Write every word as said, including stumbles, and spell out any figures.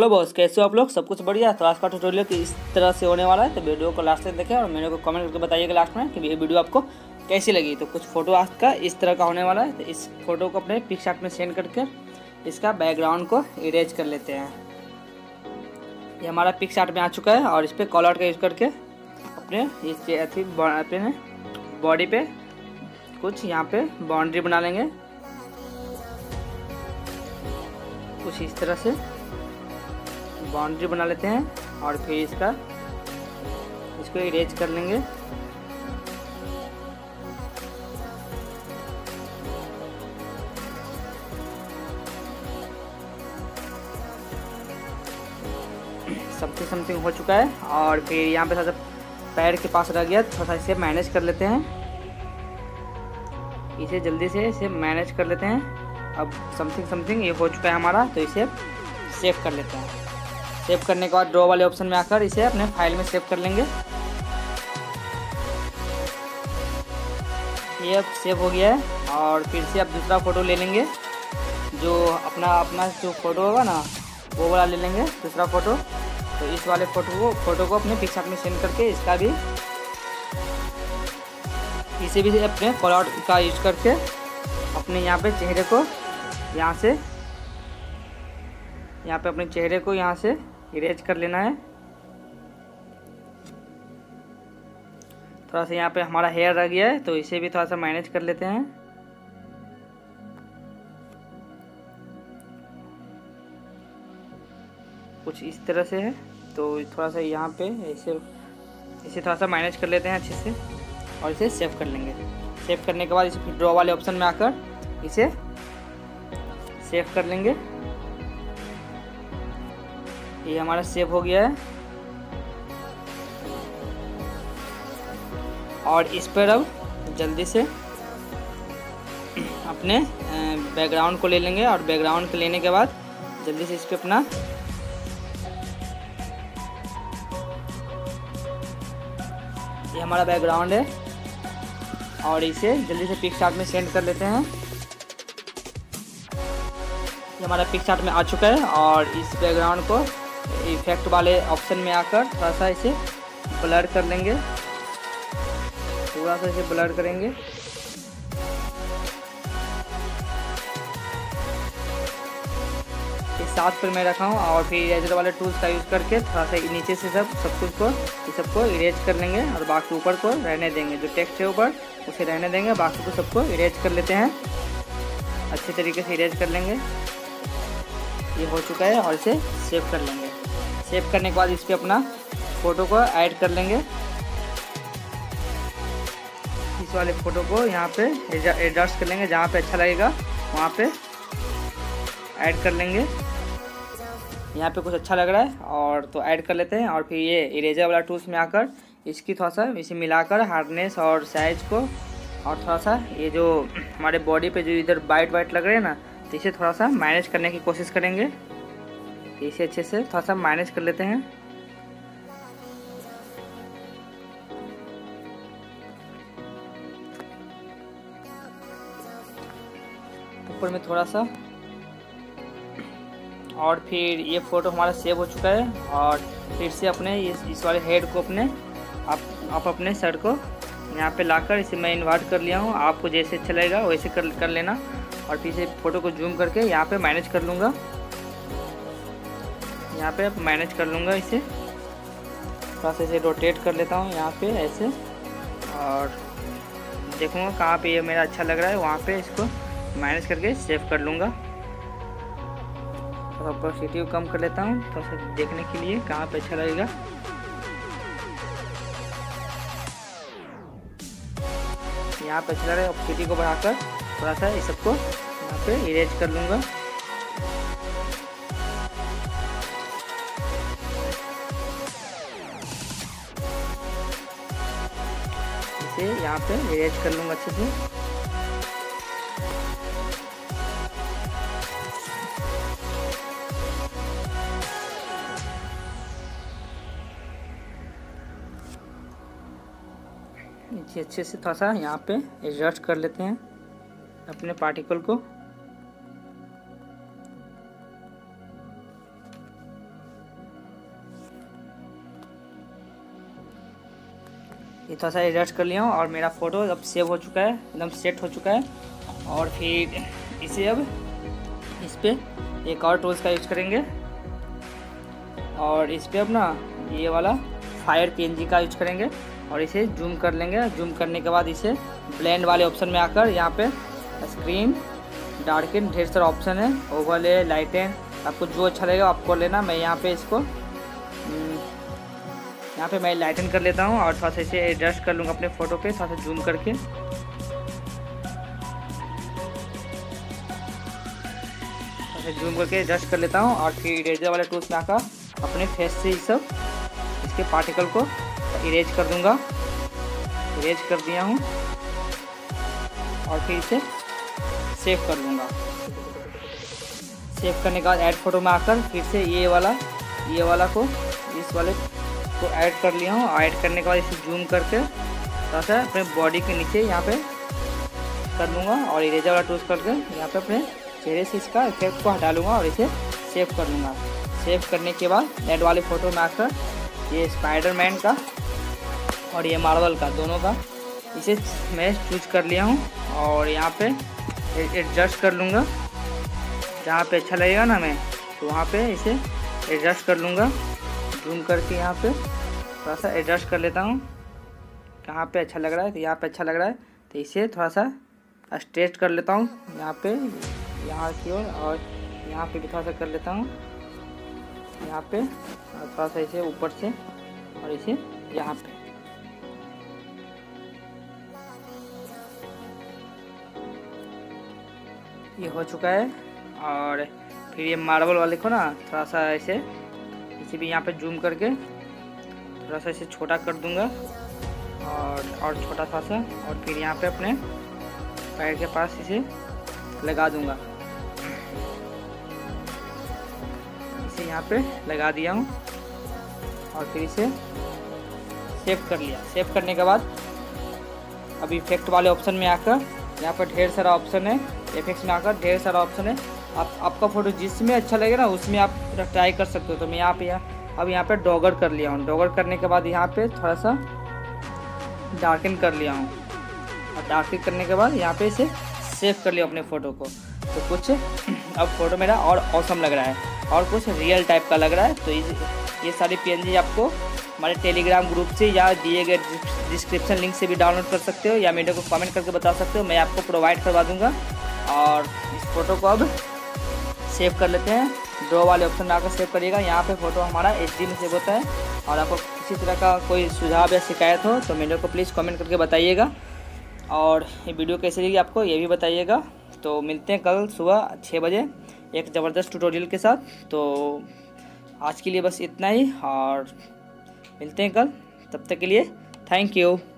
Hello boss, कैसे हो आप लोग? सब कुछ बढ़िया। तो आज का ट्यूटोरियल तो इस तरह से होने वाला है, तो वीडियो को लास्ट तक देखें और मेरे को कमेंट करके बताइएगा लास्ट में कि ये वीडियो आपको कैसी लगी। तो कुछ फोटो आज का इस तरह का होने वाला है, तो इस फोटो को अपने पिक्सआर्ट में सेंड करके इसका बैकग्राउंड को इरेज कर लेते हैं। ये हमारा पिक्सआर्ट में आ चुका है और इस पर कॉल आउट का यूज़ करके अपने इस अपने बॉडी पे कुछ यहाँ पे बाउंड्री बना लेंगे, कुछ इस तरह से बाउंड्री बना लेते हैं और फिर इसका इसको इरेज कर लेंगे। समथिंग समथिंग हो चुका है और फिर यहाँ पे थोड़ा सा पैर के पास रह गया, थोड़ा सा इसे मैनेज कर लेते हैं। इसे जल्दी से इसे मैनेज कर लेते हैं। अब समथिंग समथिंग ये हो चुका है हमारा, तो इसे सेव कर लेते हैं। सेव करने के बाद ड्रॉ वाले ऑप्शन में आकर इसे अपने फाइल में सेव कर लेंगे। ये अब सेव हो गया है और फिर से अब दूसरा फ़ोटो ले लेंगे, जो अपना अपना जो फ़ोटो होगा ना वो वाला ले लेंगे दूसरा फ़ोटो। तो इस वाले फ़ोटो को फ़ोटो को अपने पिक्सआर्ट में सेंड करके इसका भी इसे भी अपने कॉल आउट का यूज करके अपने यहाँ पे चेहरे को यहाँ से यहाँ पे अपने चेहरे को यहाँ से इरेज कर लेना है। थोड़ा सा यहाँ पे हमारा हेयर रह गया है, तो इसे भी थोड़ा सा मैनेज कर लेते हैं। कुछ इस तरह से है, तो थोड़ा सा यहाँ पे इसे इसे थोड़ा सा मैनेज कर लेते हैं अच्छे से और इसे सेव कर लेंगे। सेव करने के बाद इसे ड्रॉ वाले ऑप्शन में आकर इसे सेव कर लेंगे। ये हमारा सेव हो गया है और इस पर अब जल्दी से अपने बैकग्राउंड को ले लेंगे और बैकग्राउंड को लेने के बाद जल्दी से इस पर अपना ये हमारा बैकग्राउंड है और इसे जल्दी से पिक्सआर्ट में सेंड कर लेते हैं। ये हमारा पिक्सआर्ट में आ चुका है और इस बैकग्राउंड को इफेक्ट वाले ऑप्शन में आकर थोड़ा सा इसे ब्लर कर लेंगे, थोड़ा सा इसे ब्लर करेंगे। इस साथ पर मैं रखा हूँ और फिर इरेजर वाले टूल्स का यूज़ करके थोड़ा सा नीचे से सब सब कुछ को ये सबको इरेज कर लेंगे और बाकी ऊपर को रहने देंगे। जो टेक्स्ट है ऊपर उसे रहने देंगे, बाकी को सबको इरेज कर लेते हैं। अच्छे तरीके से इरेज कर लेंगे। ये हो चुका है और इसे सेव कर लेंगे। सेव करने के बाद इस पर अपना फ़ोटो को ऐड कर लेंगे। इस वाले फ़ोटो को यहाँ पे एडजस्ट कर लेंगे, जहाँ पे अच्छा लगेगा वहाँ पे ऐड कर लेंगे। यहाँ पे कुछ अच्छा लग रहा है और तो ऐड कर लेते हैं और फिर ये इरेजर वाला टूल्स में आकर इसकी थोड़ा सा इसे मिलाकर हार्डनेस और साइज को और थोड़ा सा ये जो हमारे बॉडी पे जो इधर वाइट वाइट लग रहे हैं ना, तो इसे थोड़ा सा मैनेज करने की कोशिश करेंगे। इसे अच्छे से थोड़ा सा मैनेज कर लेते हैं। ऊपर में थोड़ा सा और फिर ये फ़ोटो हमारा सेव हो चुका है और फिर से अपने इस, इस वाले हेड को अपने आप आप अपने सर को यहाँ पे लाकर इसे मैं इन्वर्ट कर लिया हूँ। आपको जैसे अच्छा लगेगा वैसे कर कर लेना और फिर से फ़ोटो को जूम करके यहाँ पे मैनेज कर लूँगा। यहाँ पे मैनेज कर लूँगा, इसे थोड़ा सा इसे रोटेट कर लेता हूँ यहाँ पे ऐसे और देखूँगा कहाँ पे ये मेरा अच्छा लग रहा है, वहाँ पे इसको मैनेज करके सेव कर लूँगा। ऑपोसिटी को कम कर लेता हूँ थोड़ा सा देखने के लिए कहाँ पे अच्छा लगेगा। यहाँ पे अच्छा लग रहा है, ऑपोसिटी को बढ़ाकर थोड़ा सा इस सबको यहाँ पे इरेज कर लूँगा। इसे यहाँ पे इरेज कर लूँगा अच्छे से। इसे अच्छे से थोड़ा सा यहाँ पे एडजस्ट कर लेते हैं अपने पार्टिकल को। ये थोड़ा सा एडजस्ट कर लिया हूँ और मेरा फ़ोटो अब सेव हो चुका है, एकदम सेट हो चुका है। और फिर इसे अब इस पर एक और टूल्स का यूज करेंगे और इस पर अब ना ये वाला फायर पीएनजी का यूज करेंगे और इसे जूम कर लेंगे। जूम करने के बाद इसे ब्लेंड वाले ऑप्शन में आकर यहाँ पे स्क्रीन, डार्कन, ढेर सारा ऑप्शन है, ओवरले, लाइटेन, आपको जो अच्छा लगेगा आपको लेना। मैं यहाँ पे इसको यहाँ पे मैं लाइटन कर लेता हूँ और थोड़ा सा इसे एडजस्ट कर लूँगा अपने फ़ोटो पे, थोड़ा सा जूम करके। थोड़ा सा जूम करके एडजस्ट कर लेता हूँ और फिर इरेजर वाले टूल्स में आकर अपने फेस से ये सब इसके पार्टिकल को इरेज कर दूँगा। इरेज कर दिया हूँ और फिर इसे सेव कर लूँगा। सेव करने के बाद ऐड फोटो में आकर फिर से ये वाला ये वाला को इस वाले को ऐड कर लिया हूँ। ऐड करने के बाद इसे जूम करके थोड़ा सा अपने बॉडी के नीचे यहाँ पे कर लूँगा और इरेजर वाला टूल्स करके यहाँ पे अपने चेहरे से इसका इफेक्ट को हटा लूँगा और इसे सेव कर लूँगा। सेव करने के बाद ऐड वाले फ़ोटो में आकर ये स्पाइडरमैन का और ये मार्वल का दोनों का इसे मैं चूज कर लिया हूँ और यहाँ पे एडजस्ट कर लूँगा। जहाँ पे अच्छा लगेगा ना मैं तो वहाँ पे इसे एडजस्ट कर लूँगा। जूम करके यहाँ पे थोड़ा सा एडजस्ट कर लेता हूँ। कहाँ पे अच्छा लग रहा है तो यहाँ पे अच्छा लग रहा है तो इसे थोड़ा सा स्ट्रेच कर लेता हूँ यहाँ पे, यहाँ की ओर, और यहाँ पे भी थोड़ा सा कर लेता हूँ यहाँ पे, और थोड़ा सा इसे ऊपर से और इसे यहाँ पे। ये हो चुका है। और फिर ये मार्बल वाले को ना थोड़ा सा ऐसे इसे भी यहाँ पे जूम करके थोड़ा सा इसे छोटा कर दूंगा और और छोटा सा सा और फिर यहाँ पे अपने पैर के पास इसे लगा दूंगा। इसे यहाँ पे लगा दिया हूँ और फिर इसे सेव कर लिया। सेव करने के बाद अब इफेक्ट वाले ऑप्शन में आकर यहाँ पर ढेर सारा ऑप्शन है, इफेक्ट्स में आकर ढेर सारा ऑप्शन है। आप आपका फ़ोटो जिसमें अच्छा लगे ना उसमें आप ट्राई कर सकते हो। तो मैं यहाँ पे यहाँ अब यहाँ पे डॉगर कर लिया हूँ। डॉगर करने के बाद यहाँ पे थोड़ा सा डार्कन कर लिया हूँ और डार्कन करने के बाद यहाँ पे इसे सेव कर लिया अपने फ़ोटो को। तो कुछ अब फ़ोटो मेरा और ऑसम लग रहा है और कुछ रियल टाइप का लग रहा है। तो ये सारी पीएनजी आपको हमारे टेलीग्राम ग्रुप से या दिए गए डिस्क्रिप्शन लिंक से भी डाउनलोड कर सकते हो या मेरे को कमेंट करके बता सकते हो, मैं आपको प्रोवाइड करवा दूंगा। और इस फ़ोटो को अब सेव कर लेते हैं। ड्रॉ वाले ऑप्शन में आकर सेव करिएगा। यहाँ पे फ़ोटो हमारा एच डी में सेव होता है। और आपको किसी तरह का कोई सुझाव या शिकायत हो तो मेरे को प्लीज़ कमेंट करके बताइएगा और ये वीडियो कैसी लगी आपको ये भी बताइएगा। तो मिलते हैं कल सुबह छः बजे एक ज़बरदस्त ट्यूटोरियल के साथ। तो आज के लिए बस इतना ही और मिलते हैं कल, तब तक के लिए थैंक यू।